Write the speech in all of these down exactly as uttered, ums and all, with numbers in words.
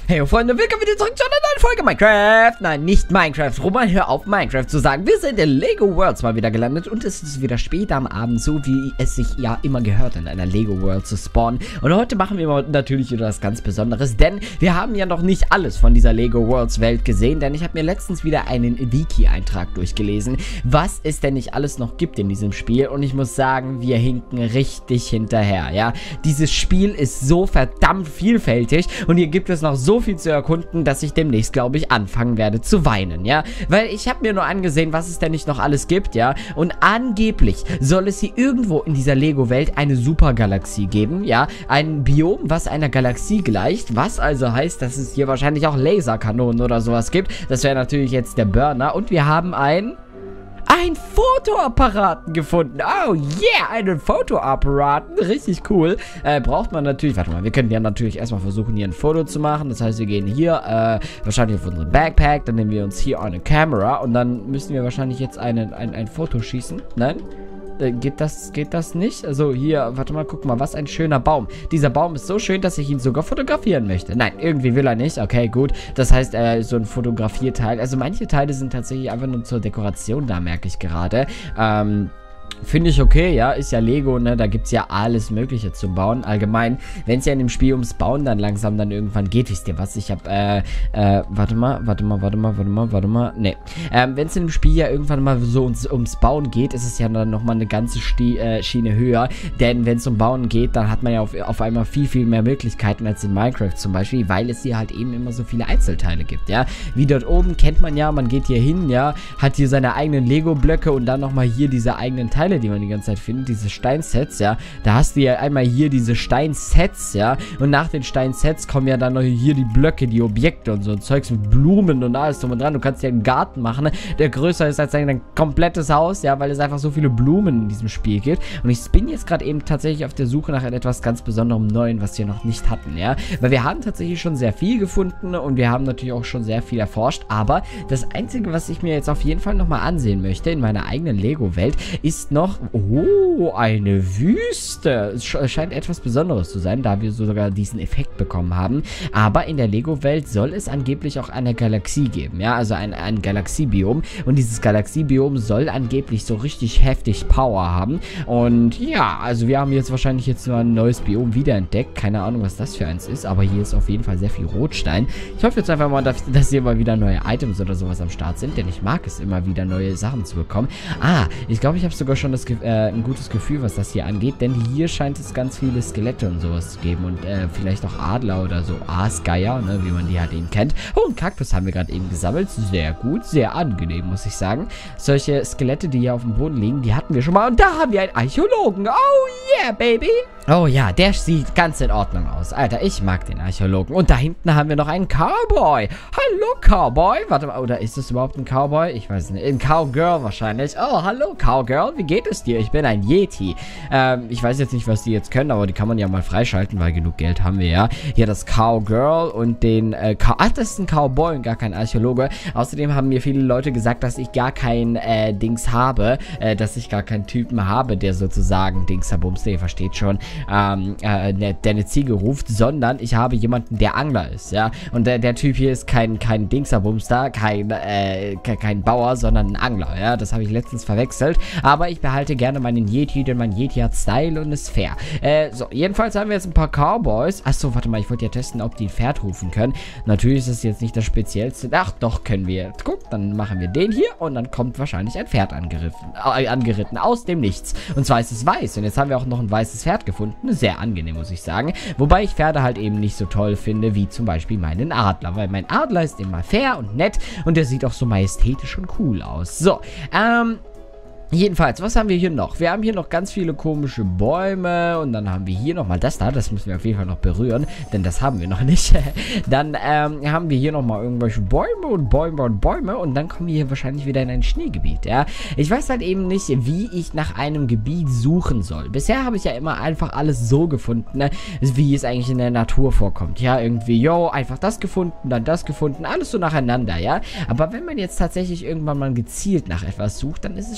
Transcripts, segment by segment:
Hey Freunde, willkommen wieder zurück zu einer neuen Folge Minecraft. Nein, nicht Minecraft. Roman, hör auf Minecraft zu sagen. Wir sind in Lego Worlds mal wieder gelandet und es ist wieder spät am Abend, so wie es sich ja immer gehört, in einer Lego World zu spawnen. Und heute machen wir mal natürlich wieder was ganz Besonderes, denn wir haben ja noch nicht alles von dieser Lego Worlds Welt gesehen, denn ich habe mir letztens wieder einen Wiki-Eintrag durchgelesen, was es denn nicht alles noch gibt in diesem Spiel. Und ich muss sagen, wir hinken richtig hinterher, ja. Dieses Spiel ist so verdammt vielfältig und hier gibt es noch so viel zu erkunden, dass ich demnächst, glaube ich, anfangen werde zu weinen, ja, weil ich habe mir nur angesehen, was es denn nicht noch alles gibt, ja, und angeblich soll es hier irgendwo in dieser Lego-Welt eine Supergalaxie geben, ja, ein Biom, was einer Galaxie gleicht, was also heißt, dass es hier wahrscheinlich auch Laserkanonen oder sowas gibt. Das wäre natürlich jetzt der Burner und wir haben ein Ein Fotoapparaten gefunden. Oh yeah, einen Fotoapparaten. Richtig cool. Äh, braucht man natürlich, warte mal, wir können ja natürlich erstmal versuchen, hier ein Foto zu machen. Das heißt, wir gehen hier, äh, wahrscheinlich auf unseren Backpack, dann nehmen wir uns hier eine Kamera und dann müssen wir wahrscheinlich jetzt einen, ein, ein Foto schießen. Nein? Geht das, geht das nicht? Also hier, warte mal, guck mal, was ein schöner Baum. Dieser Baum ist so schön, dass ich ihn sogar fotografieren möchte. Nein, irgendwie will er nicht. Okay, gut. Das heißt, äh, so ein Fotografierteil. Also manche Teile sind tatsächlich einfach nur zur Dekoration da, merke ich gerade. Ähm... Finde ich okay, ja, ist ja Lego, ne, da gibt es ja alles Mögliche zum Bauen. Allgemein, wenn es ja in dem Spiel ums Bauen dann langsam dann irgendwann geht, wisst ihr was, ich habe, äh, äh, warte mal, warte mal, warte mal, warte mal, warte mal, ne. Ähm, wenn es in dem Spiel ja irgendwann mal so ums, ums Bauen geht, ist es ja dann nochmal eine ganze Sti äh, Schiene höher, denn wenn es um Bauen geht, dann hat man ja auf, auf einmal viel, viel mehr Möglichkeiten als in Minecraft zum Beispiel, weil es hier halt eben immer so viele Einzelteile gibt, ja. Wie dort oben kennt man ja, man geht hier hin, ja, hat hier seine eigenen Lego-Blöcke und dann nochmal hier diese eigenen Teile, die man die ganze Zeit findet, diese Steinsets, ja, da hast du ja einmal hier diese Steinsets, ja, und nach den Steinsets kommen ja dann noch hier die Blöcke, die Objekte und so ein Zeugs mit Blumen und alles drum und dran. Du kannst ja einen Garten machen, ne, der größer ist als dein komplettes Haus, ja, weil es einfach so viele Blumen in diesem Spiel gibt. Und ich bin jetzt gerade eben tatsächlich auf der Suche nach etwas ganz Besonderem Neuen, was wir noch nicht hatten, ja, weil wir haben tatsächlich schon sehr viel gefunden und wir haben natürlich auch schon sehr viel erforscht, aber das Einzige, was ich mir jetzt auf jeden Fall nochmal ansehen möchte in meiner eigenen Lego-Welt, ist noch oh, eine Wüste. Es scheint etwas Besonderes zu sein, da wir sogar diesen Effekt bekommen haben. Aber in der Lego-Welt soll es angeblich auch eine Galaxie geben. Ja, also ein, ein Galaxiebiom. Und dieses Galaxiebiom soll angeblich so richtig heftig Power haben. Und ja, also wir haben jetzt wahrscheinlich jetzt nur ein neues Biom wiederentdeckt. Keine Ahnung, was das für eins ist. Aber hier ist auf jeden Fall sehr viel Rotstein. Ich hoffe jetzt einfach mal, dass, dass hier mal wieder neue Items oder sowas am Start sind. Denn ich mag es immer wieder, neue Sachen zu bekommen. Ah, ich glaube, ich habe sogar schon das Gefühl, äh, ein gutes Gefühl, was das hier angeht, denn hier scheint es ganz viele Skelette und sowas zu geben und äh, vielleicht auch Adler oder so Aasgeier, ne, wie man die halt eben kennt. Oh, einen Kaktus haben wir gerade eben gesammelt, sehr gut, sehr angenehm, muss ich sagen. Solche Skelette, die hier auf dem Boden liegen, die hatten wir schon mal und da haben wir einen Archäologen. Oh yeah, baby! Oh ja, der sieht ganz in Ordnung aus. Alter, ich mag den Archäologen. Und da hinten haben wir noch einen Cowboy. Hallo, Cowboy. Warte mal, oder ist das überhaupt ein Cowboy? Ich weiß nicht. Ein Cowgirl wahrscheinlich. Oh, hallo, Cowgirl. Wie geht es dir? Ich bin ein Yeti. Ähm, ich weiß jetzt nicht, was die jetzt können, aber die kann man ja mal freischalten, weil genug Geld haben wir ja. Hier das Cowgirl und den, äh, Cow Ach, das ist ein Cowboy und gar kein Archäologe. Außerdem haben mir viele Leute gesagt, dass ich gar kein, äh, Dings habe, äh, dass ich gar keinen Typen habe, der sozusagen Dingsabums, der versteht schon, ähm, äh, der, der eine Ziege ruft, sondern ich habe jemanden, der Angler ist, ja. Und der, der Typ hier ist kein, kein Dingsabumster, kein, äh, kein Bauer, sondern ein Angler, ja. Das habe ich letztens verwechselt. Aber ich behalte gerne meinen Yeti, denn mein Yeti hat Style und ist fair. Äh, so, jedenfalls haben wir jetzt ein paar Cowboys. Achso, warte mal, ich wollte ja testen, ob die ein Pferd rufen können. Natürlich ist das jetzt nicht das Speziellste. Ach, doch, können wir. Guck, dann machen wir den hier und dann kommt wahrscheinlich ein Pferd angeritten, äh, angeritten aus dem Nichts. Und zwar ist es weiß. Und jetzt haben wir auch noch ein weißes Pferd gefunden. Sehr angenehm, muss ich sagen. Wobei ich Pferde halt eben nicht so toll finde, wie zum Beispiel meinen Adler. Weil mein Adler ist immer fair und nett und der sieht auch so majestätisch und cool aus. So, ähm... jedenfalls, was haben wir hier noch? Wir haben hier noch ganz viele komische Bäume und dann haben wir hier nochmal das da. Das müssen wir auf jeden Fall noch berühren, denn das haben wir noch nicht. Dann ähm, haben wir hier nochmal irgendwelche Bäume und Bäume und Bäume und dann kommen wir hier wahrscheinlich wieder in ein Schneegebiet, ja. Ich weiß halt eben nicht, wie ich nach einem Gebiet suchen soll. Bisher habe ich ja immer einfach alles so gefunden, ne, wie es eigentlich in der Natur vorkommt. Ja, irgendwie, yo, einfach das gefunden, dann das gefunden, alles so nacheinander, ja. Aber wenn man jetzt tatsächlich irgendwann mal gezielt nach etwas sucht, dann ist es schon tatsächlich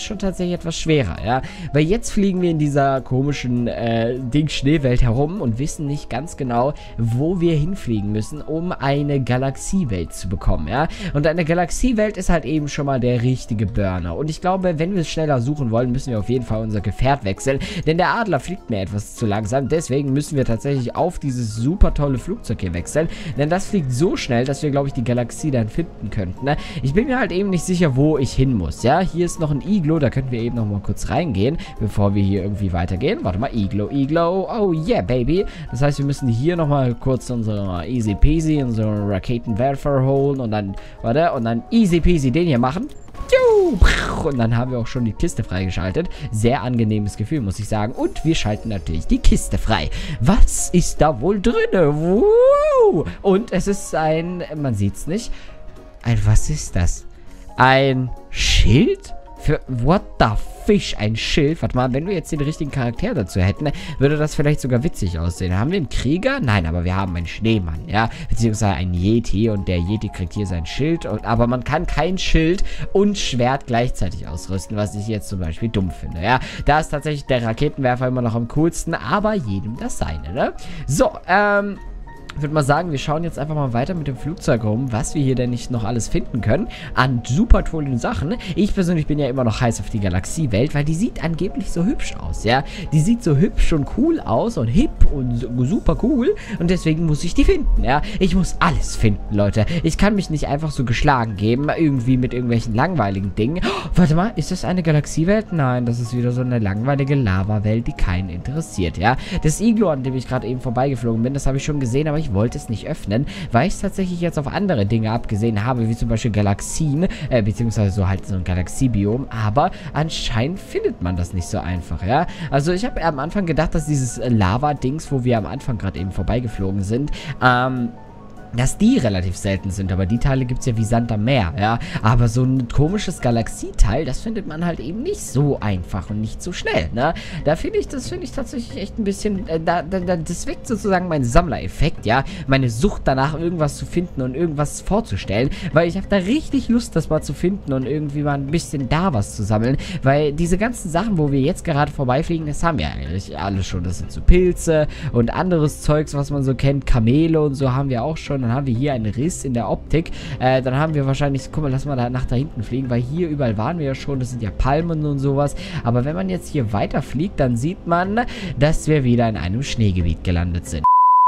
tatsächlich etwas schwerer, ja. Weil jetzt fliegen wir in dieser komischen äh, Ding-Schneewelt herum und wissen nicht ganz genau, wo wir hinfliegen müssen, um eine Galaxiewelt zu bekommen, ja. Und eine Galaxiewelt ist halt eben schon mal der richtige Burner. Und ich glaube, wenn wir es schneller suchen wollen, müssen wir auf jeden Fall unser Gefährt wechseln, denn der Adler fliegt mir etwas zu langsam. Deswegen müssen wir tatsächlich auf dieses super tolle Flugzeug hier wechseln, denn das fliegt so schnell, dass wir, glaube ich, die Galaxie dann finden könnten, ne? Ich bin mir halt eben nicht sicher, wo ich hin muss, ja. Hier ist noch ein Iglo, da könnten wir eben noch mal kurz reingehen, bevor wir hier irgendwie weitergehen. Warte mal, Iglo, Iglo, oh yeah, baby. Das heißt, wir müssen hier noch mal kurz unsere easy peasy, unsere Raketenwerfer holen und dann, warte, und dann easy peasy den hier machen. Und dann haben wir auch schon die Kiste freigeschaltet. Sehr angenehmes Gefühl, muss ich sagen. Und wir schalten natürlich die Kiste frei. Was ist da wohl drin? Wow. Und es ist ein, man sieht es nicht, ein, was ist das? Ein Schild? Für, what the fish? Ein Schild? Warte mal, wenn wir jetzt den richtigen Charakter dazu hätten, würde das vielleicht sogar witzig aussehen. Haben wir einen Krieger? Nein, aber wir haben einen Schneemann, ja. Beziehungsweise einen Yeti und der Yeti kriegt hier sein Schild. Und, aber man kann kein Schild und Schwert gleichzeitig ausrüsten, was ich jetzt zum Beispiel dumm finde, ja. Da ist tatsächlich der Raketenwerfer immer noch am coolsten, aber jedem das seine, ne? So, ähm... ich würde mal sagen, wir schauen jetzt einfach mal weiter mit dem Flugzeug rum, was wir hier denn nicht noch alles finden können an super tollen Sachen. Ich persönlich bin ja immer noch heiß auf die Galaxiewelt, weil die sieht angeblich so hübsch aus, ja. Die sieht so hübsch und cool aus und hip und so, super cool und deswegen muss ich die finden, ja. Ich muss alles finden, Leute. Ich kann mich nicht einfach so geschlagen geben, irgendwie mit irgendwelchen langweiligen Dingen. Oh, warte mal, ist das eine Galaxiewelt? Nein, das ist wieder so eine langweilige Lava-Welt, die keinen interessiert, ja. Das Iglo, an dem ich gerade eben vorbeigeflogen bin, das habe ich schon gesehen, aber ich wollte es nicht öffnen, weil ich es tatsächlich jetzt auf andere Dinge abgesehen habe, wie zum Beispiel Galaxien, äh, beziehungsweise so halt so ein Galaxiebiom, aber anscheinend findet man das nicht so einfach, ja. Also ich habe am Anfang gedacht, dass dieses äh, Lava-Dings, wo wir am Anfang gerade eben vorbeigeflogen sind, ähm, dass die relativ selten sind, aber die Teile gibt es ja wie Sand am Meer, ja. Aber so ein komisches Galaxieteil, das findet man halt eben nicht so einfach und nicht so schnell, ne. Da finde ich, das finde ich tatsächlich echt ein bisschen, äh, da, da, da, das weckt sozusagen meinen Sammlereffekt, ja. Meine Sucht danach, irgendwas zu finden und irgendwas vorzustellen, weil ich habe da richtig Lust, das mal zu finden und irgendwie mal ein bisschen da was zu sammeln, weil diese ganzen Sachen, wo wir jetzt gerade vorbeifliegen, das haben wir eigentlich alle schon. Das sind so Pilze und anderes Zeugs, was man so kennt, Kamele und so haben wir auch schon. Dann haben wir hier einen Riss in der Optik. Äh, dann haben wir wahrscheinlich, guck mal, lass mal da nach da hinten fliegen, weil hier überall waren wir ja schon. Das sind ja Palmen und sowas. Aber wenn man jetzt hier weiterfliegt, dann sieht man, dass wir wieder in einem Schneegebiet gelandet sind.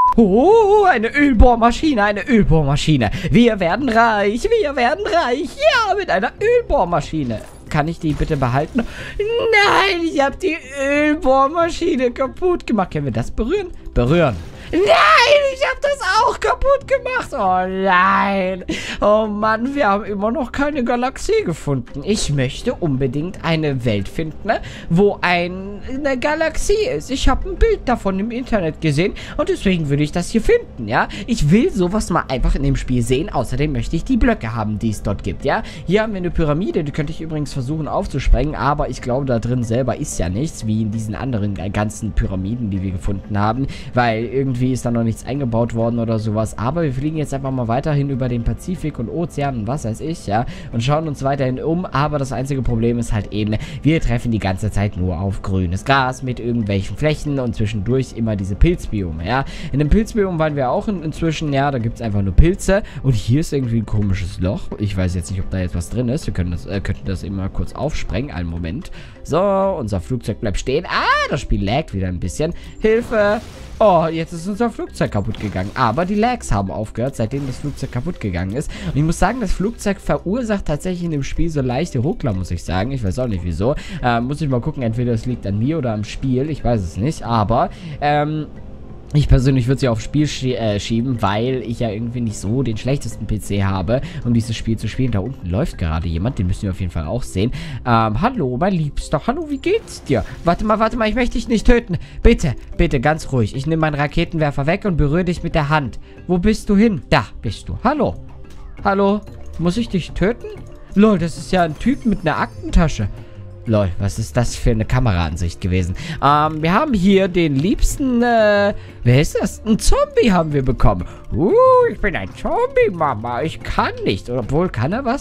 Oh, eine Ölbohrmaschine, eine Ölbohrmaschine. Wir werden reich, wir werden reich. Ja, mit einer Ölbohrmaschine. Kann ich die bitte behalten? Nein, ich habe die Ölbohrmaschine kaputt gemacht. Können wir das berühren? Berühren. Nein, ich habe das auch kaputt gemacht. Oh nein. Oh Mann, wir haben immer noch keine Galaxie gefunden. Ich möchte unbedingt eine Welt finden, ne, wo ein, eine Galaxie ist. Ich habe ein Bild davon im Internet gesehen und deswegen würde ich das hier finden, ja. Ich will sowas mal einfach in dem Spiel sehen. Außerdem möchte ich die Blöcke haben, die es dort gibt, ja. Hier haben wir eine Pyramide, die könnte ich übrigens versuchen aufzusprengen, aber ich glaube, da drin selber ist ja nichts, wie in diesen anderen ganzen Pyramiden, die wir gefunden haben, weil irgendwie ist da noch nichts eingebaut worden oder sowas, aber wir fliegen jetzt einfach mal weiterhin über den Pazifik und Ozean und was weiß ich, ja, und schauen uns weiterhin um, aber das einzige Problem ist halt eben, wir treffen die ganze Zeit nur auf grünes Gras mit irgendwelchen Flächen und zwischendurch immer diese Pilzbiome, ja. In dem Pilzbiom waren wir auch in, inzwischen, ja, da gibt es einfach nur Pilze und hier ist irgendwie ein komisches Loch, ich weiß jetzt nicht, ob da jetzt was drin ist, wir können das, äh, könnten das eben mal kurz aufsprengen, einen Moment. So, unser Flugzeug bleibt stehen, ah, das Spiel laggt wieder ein bisschen, Hilfe! Oh, jetzt ist unser Flugzeug kaputt gegangen. Aber die Lags haben aufgehört, seitdem das Flugzeug kaputt gegangen ist. Und ich muss sagen, das Flugzeug verursacht tatsächlich in dem Spiel so leichte Ruckler, muss ich sagen. Ich weiß auch nicht, wieso. Äh, muss ich mal gucken, entweder es liegt an mir oder am Spiel. Ich weiß es nicht. Aber, ähm... ich persönlich würde sie aufs Spiel schie äh, schieben, weil ich ja irgendwie nicht so den schlechtesten P C habe, um dieses Spiel zu spielen. Da unten läuft gerade jemand, den müssen wir auf jeden Fall auch sehen. Ähm, hallo, mein Liebster. Hallo, wie geht's dir? Warte mal, warte mal, ich möchte dich nicht töten. Bitte, bitte, ganz ruhig. Ich nehme meinen Raketenwerfer weg und berühre dich mit der Hand. Wo bist du hin? Da bist du. Hallo. Hallo. Muss ich dich töten? Lol, das ist ja ein Typ mit einer Aktentasche. Lol, was ist das für eine Kameraansicht gewesen? Ähm, wir haben hier den liebsten, äh, wer ist das? Ein Zombie haben wir bekommen. Uh, ich bin ein Zombie, Mama. Ich kann nicht. Obwohl, kann er was?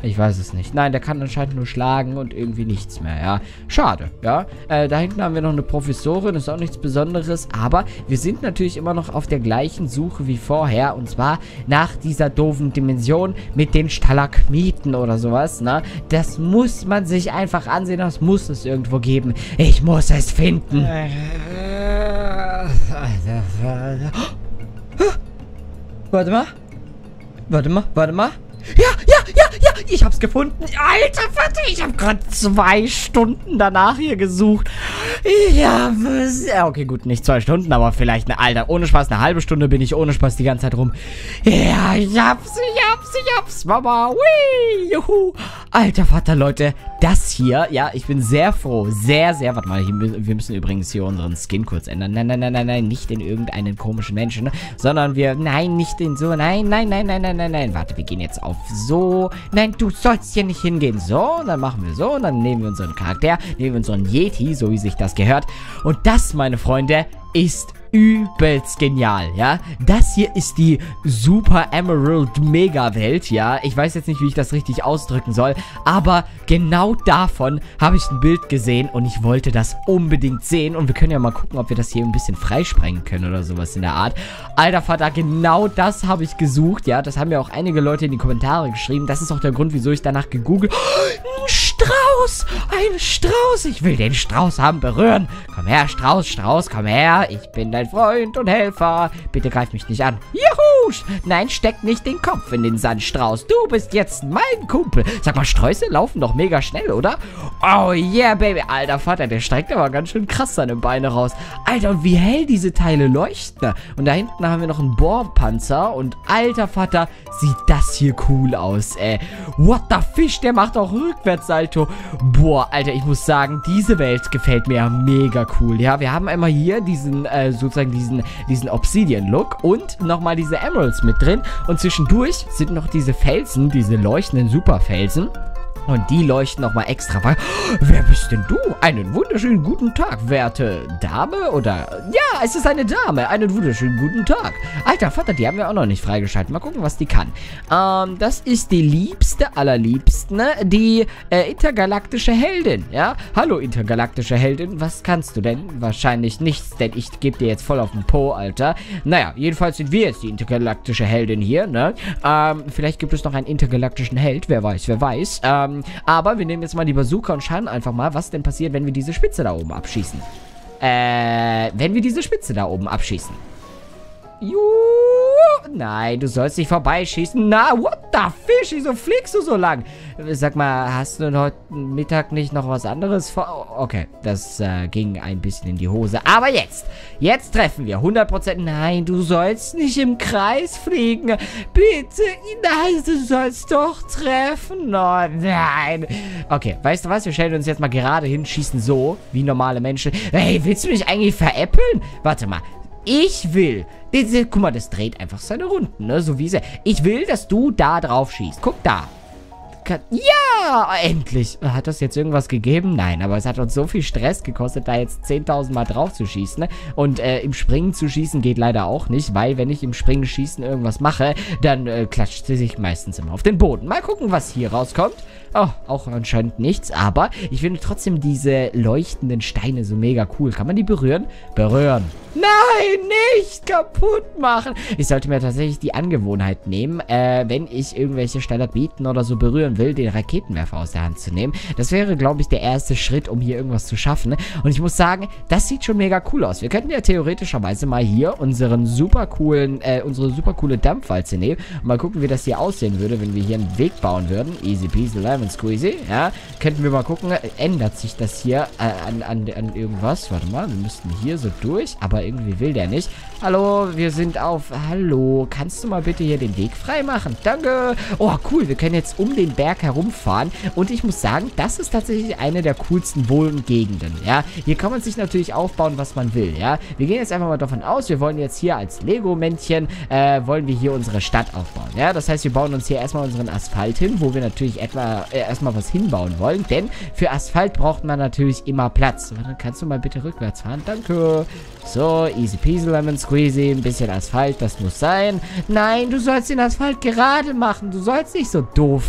Ich weiß es nicht. Nein, der kann anscheinend nur schlagen und irgendwie nichts mehr, ja. Schade, ja. Äh, da hinten haben wir noch eine Professorin, ist auch nichts Besonderes, aber wir sind natürlich immer noch auf der gleichen Suche wie vorher, und zwar nach dieser doofen Dimension mit den Stalagmiten oder sowas, ne? Das muss man sich einfach ansehen, das muss es irgendwo geben. Ich muss es finden. Warte mal. Warte mal, warte mal. Ja, ja, ja, ja, ich hab's gefunden. Alter Vater, ich hab gerade zwei Stunden danach hier gesucht. Ja, ja, okay, gut, nicht zwei Stunden, aber vielleicht eine, Alter, ohne Spaß, eine halbe Stunde bin ich ohne Spaß die ganze Zeit rum. Ja, ich hab's, ich hab's, ich hab's, Mama, wii, juhu. Alter Vater, Leute, das hier, ja, ich bin sehr froh, sehr, sehr, warte mal, hier, wir müssen übrigens hier unseren Skin kurz ändern. Nein, nein, nein, nein, nein, nicht in irgendeinen komischen Menschen, sondern wir, nein, nicht in so, nein, nein, nein, nein, nein, nein, nein, warte, wir gehen jetzt auf so, nein, du sollst hier nicht hingehen, so, und dann machen wir so, und dann nehmen wir unseren Charakter, nehmen wir unseren Yeti, so wie sich das gehört, und das, meine Freunde, ist übelst genial, ja. Das hier ist die Super Emerald Mega Welt, ja. Ich weiß jetzt nicht, wie ich das richtig ausdrücken soll, aber genau davon habe ich ein Bild gesehen und ich wollte das unbedingt sehen und wir können ja mal gucken, ob wir das hier ein bisschen freisprengen können oder sowas in der Art. Alter Vater, genau das habe ich gesucht, ja. Das haben ja auch einige Leute in die Kommentare geschrieben. Das ist auch der Grund, wieso ich danach gegoogelt. Oh, ein Strauß! Ein Strauß! Ich will den Strauß haben, berühren. Komm her, Strauß, Strauß, komm her. Ich bin dein Freund und Helfer. Bitte greif mich nicht an. Juhu! Nein, steck nicht den Kopf in den Sand, Strauß. Du bist jetzt mein Kumpel. Sag mal, Sträuße laufen doch mega schnell, oder? Oh yeah, Baby. Alter Vater, der streckt aber ganz schön krass seine Beine raus. Alter, und wie hell diese Teile leuchten. Und da hinten haben wir noch einen Bohrpanzer. Und alter Vater, sieht das hier cool aus, ey. What the fish, der macht auch Rückwärtssalto. Boah, Alter, ich muss sagen, diese Welt gefällt mir mega cool. Ja, wir haben einmal hier diesen, äh, sozusagen diesen, diesen Obsidian-Look und nochmal diese Emeralds mit drin. Und zwischendurch sind noch diese Felsen, diese leuchtenden Superfelsen. Und die leuchten nochmal extra. Oh, wer bist denn du? Einen wunderschönen guten Tag, werte Dame, oder? Ja, es ist eine Dame. Einen wunderschönen guten Tag. Alter Vater, die haben wir auch noch nicht freigeschaltet. Mal gucken, was die kann. Ähm, das ist die liebste allerliebsten, ne? Die äh, intergalaktische Heldin, ja? Hallo, intergalaktische Heldin. Was kannst du denn? Wahrscheinlich nichts, denn ich gebe dir jetzt voll auf den Po, Alter. Naja, jedenfalls sind wir jetzt die intergalaktische Heldin hier, ne? Ähm, vielleicht gibt es noch einen intergalaktischen Held. Wer weiß, wer weiß. Ähm, Aber wir nehmen jetzt mal die Bazooka und schauen einfach mal, was denn passiert, wenn wir diese Spitze da oben abschießen. Äh, wenn wir diese Spitze da oben abschießen. Juhu. Nein, du sollst nicht vorbeischießen. Na, what the fish? Wieso fliegst du so lang? Sag mal, hast du heute Mittag nicht noch was anderes vor? Okay, das äh, ging ein bisschen in die Hose. Aber jetzt, jetzt treffen wir. hundert Prozent. Nein, du sollst nicht im Kreis fliegen. Bitte, nein, du sollst doch treffen. Oh, nein. Okay, weißt du was? Wir stellen uns jetzt mal gerade hin, schießen so, wie normale Menschen. Hey, willst du mich eigentlich veräppeln? Warte mal. Ich will, diese, guck mal, das dreht einfach seine Runden, ne, so wie sie. Ich will, dass du da drauf schießt. Guck da. Ja, endlich. Hat das jetzt irgendwas gegeben? Nein, aber es hat uns so viel Stress gekostet, da jetzt zehntausend Mal drauf zu schießen. Ne? Und äh, im Springen zu schießen geht leider auch nicht, weil wenn ich im Springen schießen irgendwas mache, dann äh, klatscht sie sich meistens immer auf den Boden. Mal gucken, was hier rauskommt. Oh, auch anscheinend nichts, aber ich finde trotzdem diese leuchtenden Steine so mega cool. Kann man die berühren? Berühren. Nein, nicht kaputt machen. Ich sollte mir tatsächlich die Angewohnheit nehmen, äh, wenn ich irgendwelche Stalagmiten oder so berühren will, den Raketenwerfer aus der Hand zu nehmen. Das wäre, glaube ich, der erste Schritt, um hier irgendwas zu schaffen. Und ich muss sagen, das sieht schon mega cool aus. Wir könnten ja theoretischerweise mal hier unseren super coolen, äh, unsere super coole Dampfwalze nehmen und mal gucken, wie das hier aussehen würde, wenn wir hier einen Weg bauen würden. Easy peasy lemon squeezy, ja. Könnten wir mal gucken, ändert sich das hier äh, an, an, an irgendwas? Warte mal, wir müssten hier so durch, aber irgendwie will der nicht. Hallo, wir sind auf... Hallo, kannst du mal bitte hier den Weg frei machen? Danke. Oh, cool, wir können jetzt um den Berg herumfahren und ich muss sagen, das ist tatsächlich eine der coolsten Wohngegenden, ja. Hier kann man sich natürlich aufbauen, was man will, ja. Wir gehen jetzt einfach mal davon aus, wir wollen jetzt hier als Lego-Männchen, äh, wollen wir hier unsere Stadt aufbauen, ja. Das heißt, wir bauen uns hier erstmal unseren Asphalt hin, wo wir natürlich etwa äh, erstmal was hinbauen wollen, denn für Asphalt braucht man natürlich immer Platz. Warte, kannst du mal bitte rückwärts fahren? Danke. So, easy peasy lemon squeezy, ein bisschen Asphalt, das muss sein. Nein, du sollst den Asphalt gerade machen, du sollst nicht so doof fahren.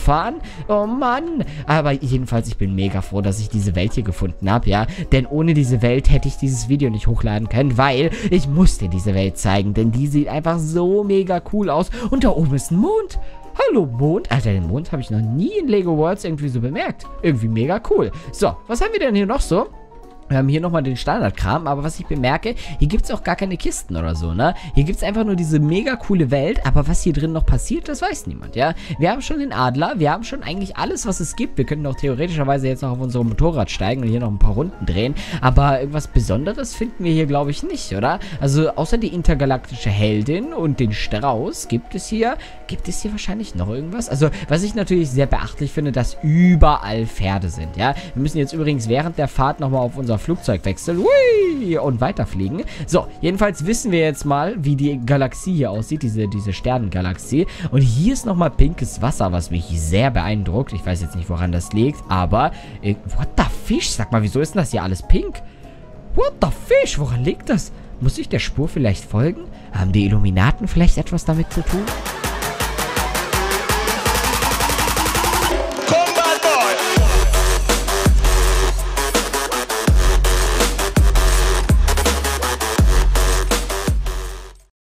Oh Mann. Aber jedenfalls, ich bin mega froh, dass ich diese Welt hier gefunden habe, ja. Denn ohne diese Welt hätte ich dieses Video nicht hochladen können, weil ich musste diese Welt zeigen. Denn die sieht einfach so mega cool aus. Und da oben ist ein Mond. Hallo Mond. Alter, den Mond habe ich noch nie in Lego Worlds irgendwie so bemerkt. Irgendwie mega cool. So, was haben wir denn hier noch so? Wir haben hier nochmal den Standardkram, aber was ich bemerke, hier gibt es auch gar keine Kisten oder so, ne? Hier gibt es einfach nur diese mega coole Welt, aber was hier drin noch passiert, das weiß niemand, ja? Wir haben schon den Adler, wir haben schon eigentlich alles, was es gibt. Wir könnten auch theoretischerweise jetzt noch auf unser Motorrad steigen und hier noch ein paar Runden drehen, aber irgendwas Besonderes finden wir hier, glaube ich, nicht, oder? Also, außer die intergalaktische Heldin und den Strauß, gibt es hier, gibt es hier wahrscheinlich noch irgendwas? Also, was ich natürlich sehr beachtlich finde, dass überall Pferde sind, ja? Wir müssen jetzt übrigens während der Fahrt nochmal auf unser Flugzeug wechseln. Hui, und weiterfliegen. So, jedenfalls wissen wir jetzt mal, wie die Galaxie hier aussieht, diese, diese Sternengalaxie. Und hier ist nochmal pinkes Wasser, was mich sehr beeindruckt. Ich weiß jetzt nicht, woran das liegt, aber äh, what the fish? Sag mal, wieso ist denn das hier alles pink? What the fish? Woran liegt das? Muss ich der Spur vielleicht folgen? Haben die Illuminaten vielleicht etwas damit zu tun?